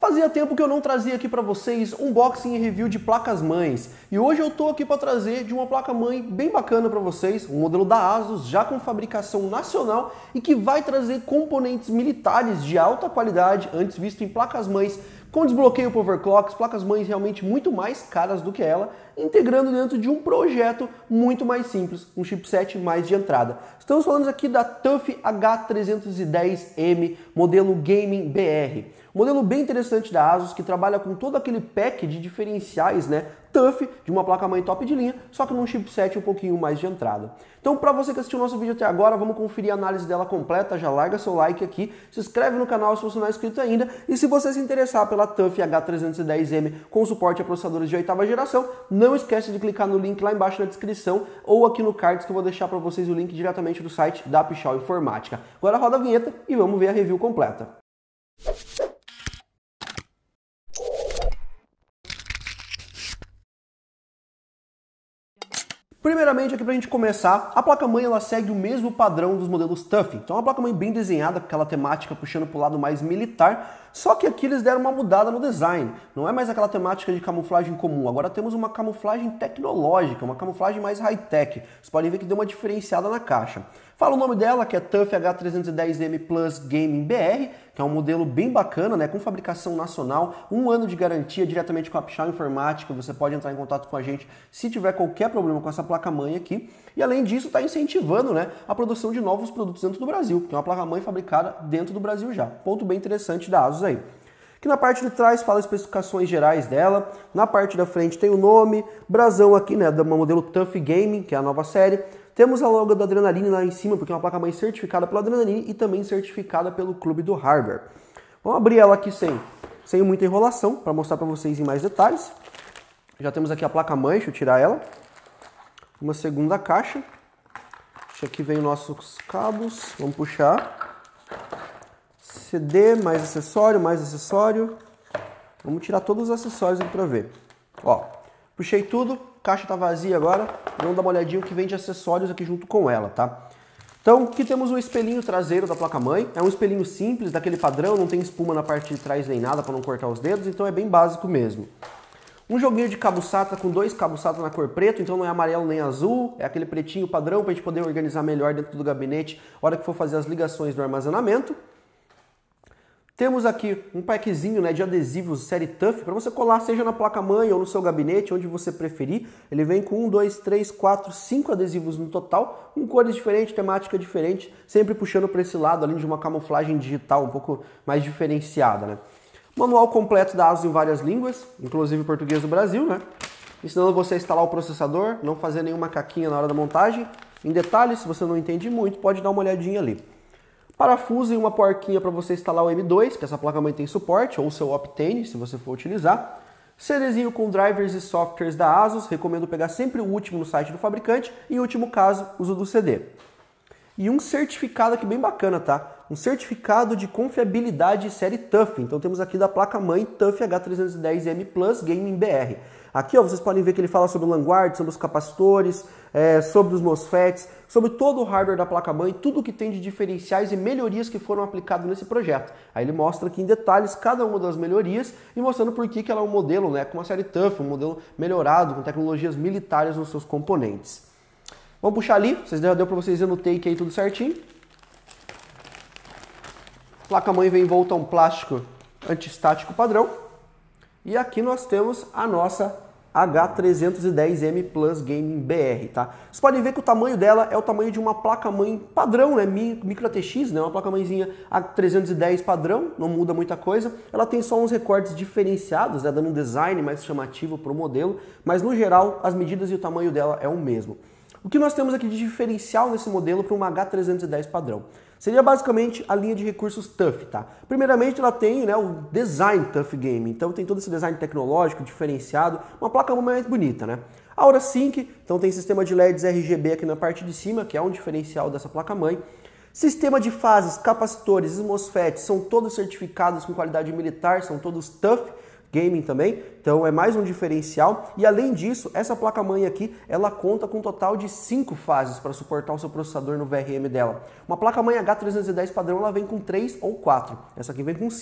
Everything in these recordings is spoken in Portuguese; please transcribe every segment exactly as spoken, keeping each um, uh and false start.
Fazia tempo que eu não trazia aqui para vocês unboxing e review de placas-mães, e hoje eu tô aqui para trazer de uma placa-mãe bem bacana para vocês, um modelo da ASUS já com fabricação nacional e que vai trazer componentes militares de alta qualidade, antes visto em placas-mães com desbloqueio por overclocks, placas-mães realmente muito mais caras do que ela, integrando dentro de um projeto muito mais simples, um chipset mais de entrada. Estamos falando aqui da TUF H trezentos e dez M, modelo Gaming B R. Um modelo bem interessante da ASUS, que trabalha com todo aquele pack de diferenciais, né, TUF, de uma placa-mãe top de linha, só que num chipset um pouquinho mais de entrada. Então, para você que assistiu o nosso vídeo até agora, vamos conferir a análise dela completa, já larga seu like aqui, se inscreve no canal se você não é inscrito ainda, e se você se interessar pela TUF H trezentos e dez M com suporte a processadores de oitava geração, não esquece de clicar no link lá embaixo na descrição, ou aqui no cards que eu vou deixar para vocês o link diretamente do site da Pichau Informática. Agora roda a vinheta e vamos ver a review completa. Primeiramente, aqui pra gente começar, a placa-mãe ela segue o mesmo padrão dos modelos TUF. Então é uma placa-mãe bem desenhada, com aquela temática puxando pro lado mais militar, só que aqui eles deram uma mudada no design. Não é mais aquela temática de camuflagem comum, agora temos uma camuflagem tecnológica, uma camuflagem mais high-tech. Vocês podem ver que deu uma diferenciada na caixa. Fala o nome dela, que é TUF H trezentos e dez M Plus Gaming B R, que é um modelo bem bacana, né, com fabricação nacional, um ano de garantia diretamente com a Pichau Informática. Você pode entrar em contato com a gente se tiver qualquer problema com essa placa-mãe aqui. E além disso, está incentivando, né, a produção de novos produtos dentro do Brasil, que é uma placa-mãe fabricada dentro do Brasil já. Ponto bem interessante da ASUS aí. Aqui na parte de trás fala as especificações gerais dela, na parte da frente tem o nome, brasão aqui, né, do modelo TUF Gaming, que é a nova série. Temos a logo da Adrenaline lá em cima, porque é uma placa-mãe certificada pela Adrenaline e também certificada pelo Clube do Hardware. Vamos abrir ela aqui sem, sem muita enrolação, para mostrar para vocês em mais detalhes. Já temos aqui a placa-mãe, deixa eu tirar ela. Uma segunda caixa. Aqui vem os nossos cabos, vamos puxar. C D, mais acessório, mais acessório. Vamos tirar todos os acessórios aqui para ver. Ó, puxei tudo, a caixa tá vazia agora. Vamos dar uma olhadinha o que vem de acessórios aqui junto com ela, tá? Então, aqui temos o espelhinho traseiro da placa-mãe. É um espelhinho simples, daquele padrão, não tem espuma na parte de trás nem nada para não cortar os dedos, então é bem básico mesmo. Um joguinho de cabo SATA com dois cabos SATA na cor preto, então não é amarelo nem azul, é aquele pretinho padrão para a gente poder organizar melhor dentro do gabinete na hora que for fazer as ligações do armazenamento. Temos aqui um packzinho, né, de adesivos série TUF para você colar seja na placa-mãe ou no seu gabinete, onde você preferir. Ele vem com um, dois, três, quatro, cinco adesivos no total, com cores diferentes, temática diferente, sempre puxando para esse lado, além de uma camuflagem digital um pouco mais diferenciada, né? Manual completo da ASUS em várias línguas, inclusive português do Brasil, né? Ensinando você a instalar o processador, não fazer nenhuma caquinha na hora da montagem. Em detalhes, se você não entende muito, pode dar uma olhadinha ali. Parafuso e uma porquinha para você instalar o M dois, que essa placa-mãe tem suporte, ou o seu Optane, se você for utilizar. CDzinho com drivers e softwares da ASUS, recomendo pegar sempre o último no site do fabricante, e em último caso, uso do C D. E um certificado aqui bem bacana, tá? Um certificado de confiabilidade série TUF. Então temos aqui da placa-mãe TUF H trezentos e dez M Plus Gaming B R. Aqui ó, vocês podem ver que ele fala sobre o Landguard, sobre os capacitores, é, sobre os MOSFETs, sobre todo o hardware da placa-mãe, tudo o que tem de diferenciais e melhorias que foram aplicados nesse projeto. Aí ele mostra aqui em detalhes cada uma das melhorias e mostrando por que, que ela é um modelo, né, com uma série TUF, um modelo melhorado, com tecnologias militares nos seus componentes. Vamos puxar ali, vocês já deu para vocês ver no take aí tudo certinho. A placa-mãe vem envolta a um plástico antistático padrão. E aqui nós temos a nossa H trezentos e dez M Plus Gaming B R, tá? Vocês podem ver que o tamanho dela é o tamanho de uma placa-mãe padrão, né? Micro A T X, né? Uma placa-mãezinha H trezentos e dez padrão, não muda muita coisa. Ela tem só uns recortes diferenciados, né? Dando um design mais chamativo para o modelo, mas no geral as medidas e o tamanho dela é o mesmo. O que nós temos aqui de diferencial nesse modelo para uma H trezentos e dez padrão? Seria basicamente a linha de recursos TUF, tá? Primeiramente ela tem, né, o design TUF Game, então tem todo esse design tecnológico, diferenciado, uma placa mais bonita, né? A Aura Sync, então tem sistema de L E Ds R G B aqui na parte de cima, que é um diferencial dessa placa-mãe. Sistema de fases, capacitores e MOSFETs são todos certificados com qualidade militar, são todos TUF Gaming também, então é mais um diferencial. E além disso, essa placa-mãe aqui, ela conta com um total de cinco fases para suportar o seu processador no V R M dela. Uma placa-mãe H trezentos e dez padrão, ela vem com três ou quatro, essa aqui vem com cinco.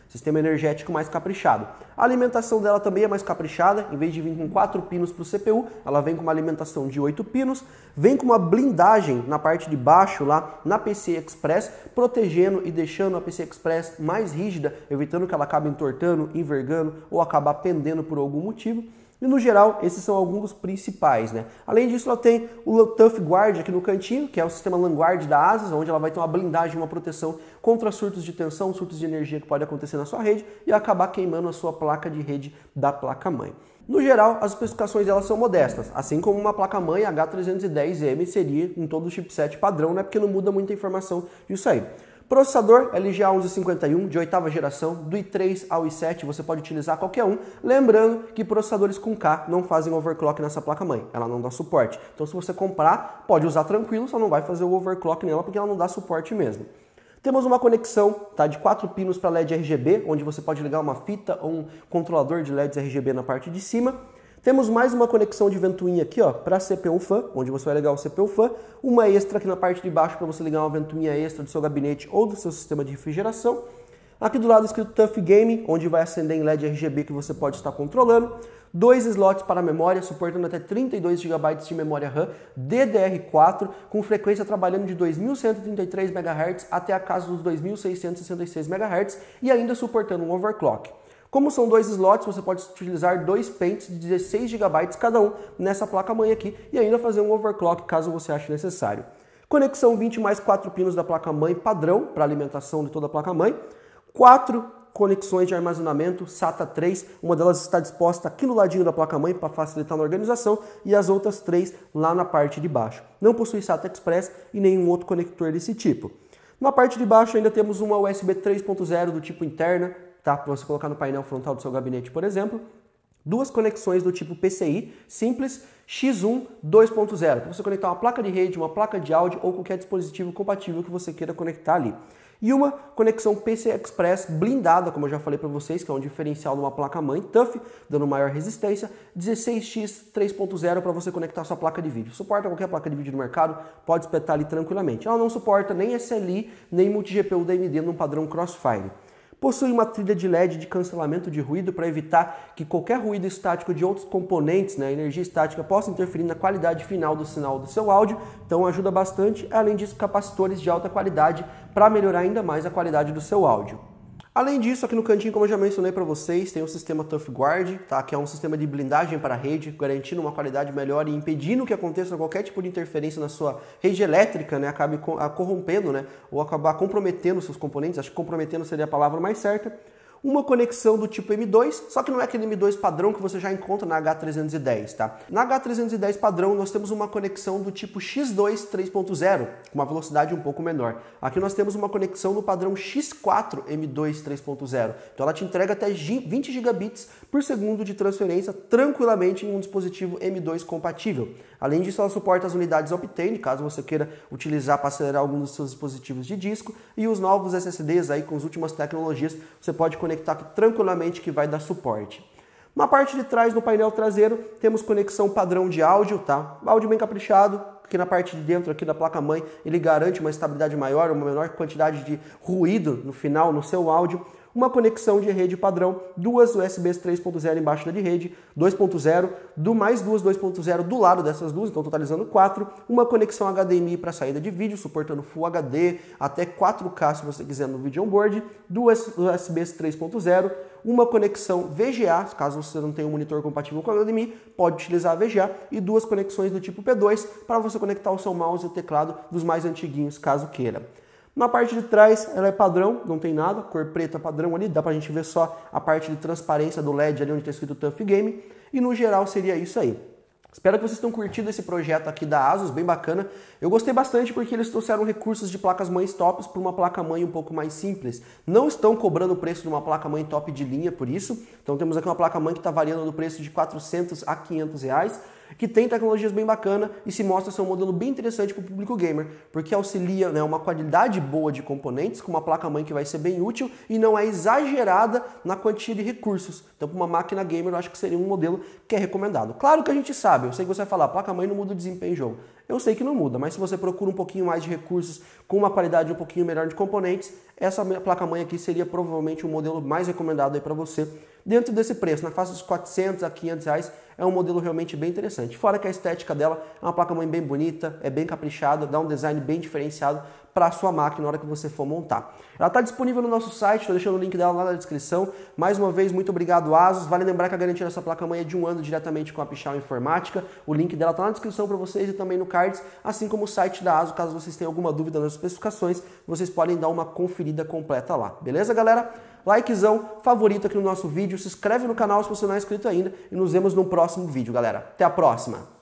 sistema energético mais caprichado. A alimentação dela também é mais caprichada, em vez de vir com quatro pinos para o C P U, ela vem com uma alimentação de oito pinos, vem com uma blindagem na parte de baixo lá na P C I Express, protegendo e deixando a P C I Express mais rígida, evitando que ela acabe entortando, envergando ou acabar pendendo por algum motivo. E no geral, esses são alguns dos principais, né? Além disso, ela tem o Tough Guard aqui no cantinho, que é o sistema LAN Guard da ASUS, onde ela vai ter uma blindagem, uma proteção contra surtos de tensão, surtos de energia que pode acontecer na sua rede e acabar queimando a sua placa de rede da placa-mãe. No geral, as especificações delas são modestas, assim como uma placa-mãe H trezentos e dez M seria em todo o chipset padrão, né? Porque não muda muita informação disso aí. Processador L G A onze cinquenta e um de oitava geração, do i três ao i sete, você pode utilizar qualquer um, lembrando que processadores com K não fazem overclock nessa placa-mãe, ela não dá suporte. Então se você comprar, pode usar tranquilo, só não vai fazer o overclock nela porque ela não dá suporte mesmo. Temos uma conexão tá, de quatro pinos para L E D R G B, onde você pode ligar uma fita ou um controlador de L E Ds R G B na parte de cima. Temos mais uma conexão de ventoinha aqui para C P U Fan, onde você vai ligar o C P U Fan, uma extra aqui na parte de baixo para você ligar uma ventoinha extra do seu gabinete ou do seu sistema de refrigeração. Aqui do lado escrito Tough Game, onde vai acender em L E D R G B que você pode estar controlando. Dois slots para memória, suportando até trinta e dois gigabytes de memória RAM D D R quatro, com frequência trabalhando de dois mil cento e trinta e três megahertz até a casa dos dois mil seiscentos e sessenta e seis megahertz e ainda suportando um overclock. Como são dois slots, você pode utilizar dois pentes de dezesseis gigabytes cada um nessa placa-mãe aqui e ainda fazer um overclock caso você ache necessário. Conexão vinte mais quatro pinos da placa-mãe padrão para alimentação de toda a placa-mãe. Quatro conexões de armazenamento SATA três, uma delas está disposta aqui no ladinho da placa-mãe para facilitar na organização e as outras três lá na parte de baixo. Não possui SATA Express e nenhum outro conector desse tipo. Na parte de baixo ainda temos uma U S B três ponto zero do tipo interna, tá? Para você colocar no painel frontal do seu gabinete, por exemplo. Duas conexões do tipo P C I, simples, X um dois ponto zero, para você conectar uma placa de rede, uma placa de áudio ou qualquer dispositivo compatível que você queira conectar ali. E uma conexão P C I Express blindada, como eu já falei para vocês, que é um diferencial de uma placa-mãe Tough, dando maior resistência, dezesseis x três ponto zero para você conectar sua placa de vídeo. Suporta qualquer placa de vídeo do mercado, pode espetar ali tranquilamente. Ela não suporta nem S L I, nem multi-G P U da A M D num padrão Crossfire. Possui uma trilha de L E D de cancelamento de ruído para evitar que qualquer ruído estático de outros componentes, né, energia estática, possa interferir na qualidade final do sinal do seu áudio, então ajuda bastante. Além disso, capacitores de alta qualidade para melhorar ainda mais a qualidade do seu áudio. Além disso, aqui no cantinho, como eu já mencionei para vocês, tem o sistema Tough Guard, tá? Que é um sistema de blindagem para a rede, garantindo uma qualidade melhor e impedindo que aconteça qualquer tipo de interferência na sua rede elétrica, né? Acabe corrompendo, né? Ou acabar comprometendo seus componentes, acho que comprometendo seria a palavra mais certa. Uma conexão do tipo M dois, só que não é aquele M dois padrão que você já encontra na H trezentos e dez, tá? Na H trezentos e dez padrão, nós temos uma conexão do tipo X dois três ponto zero, com uma velocidade um pouco menor. Aqui nós temos uma conexão no padrão X quatro M dois três ponto zero, então ela te entrega até vinte gigabits por segundo de transferência tranquilamente em um dispositivo M dois compatível. Além disso, ela suporta as unidades Optane, caso você queira utilizar para acelerar algum dos seus dispositivos de disco, e os novos S S Ds aí com as últimas tecnologias, você pode conectar tranquilamente que vai dar suporte. Na parte de trás, no painel traseiro, temos conexão padrão de áudio, tá? Áudio bem caprichado, aqui na parte de dentro aqui da placa-mãe, ele garante uma estabilidade maior, uma menor quantidade de ruído no final, no seu áudio. Uma conexão de rede padrão, duas U S Bs três ponto zero embaixo da de rede, dois ponto zero, do mais duas dois ponto zero do lado dessas duas, então totalizando quatro. Uma conexão H D M I para saída de vídeo, suportando Full H D, até quatro K se você quiser no vídeo onboard, duas U S Bs três ponto zero, uma conexão V G A, caso você não tenha um monitor compatível com H D M I, pode utilizar a V G A, e duas conexões do tipo P dois para você conectar o seu mouse e o teclado dos mais antiguinhos, caso queira. Na parte de trás, ela é padrão, não tem nada, cor preta padrão ali, dá pra gente ver só a parte de transparência do L E D ali onde está escrito Tough Game, e no geral seria isso aí. Espero que vocês tenham curtido esse projeto aqui da ASUS, bem bacana. Eu gostei bastante porque eles trouxeram recursos de placas-mães tops para uma placa-mãe um pouco mais simples. Não estão cobrando o preço de uma placa-mãe top de linha por isso. Então temos aqui uma placa-mãe que está variando no preço de quatrocentos a quinhentos reais. que tem tecnologias bem bacanas e se mostra ser um modelo bem interessante para o público gamer, porque auxilia, né, uma qualidade boa de componentes, com uma placa-mãe que vai ser bem útil e não é exagerada na quantia de recursos. Então, para uma máquina gamer, eu acho que seria um modelo que é recomendado. Claro que a gente sabe, eu sei que você vai falar, a placa-mãe não muda o desempenho em jogo. Eu sei que não muda, mas se você procura um pouquinho mais de recursos, com uma qualidade um pouquinho melhor de componentes, essa placa-mãe aqui seria provavelmente o modelo mais recomendado aí para você. Dentro desse preço, na faixa dos quatrocentos a quinhentos reais, é um modelo realmente bem interessante. Fora que a estética dela é uma placa-mãe bem bonita, é bem caprichada, dá um design bem diferenciado para a sua máquina na hora que você for montar. Ela está disponível no nosso site, estou deixando o link dela lá na descrição. Mais uma vez, muito obrigado, Asus. Vale lembrar que a garantia dessa placa-mãe é de um ano diretamente com a Pichau Informática. O link dela está na descrição para vocês e também no cards, assim como o site da Asus. Caso vocês tenham alguma dúvida nas especificações, vocês podem dar uma conferida completa lá. Beleza, galera? Likezão, favorito aqui no nosso vídeo, se inscreve no canal se você não é inscrito ainda e nos vemos no próximo vídeo, galera. Até a próxima!